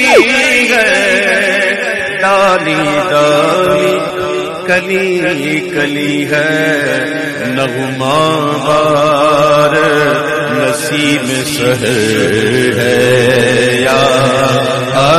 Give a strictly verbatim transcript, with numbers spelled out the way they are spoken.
है, डाली डाली कली कली है, नगमाबार नसीब सहर है। या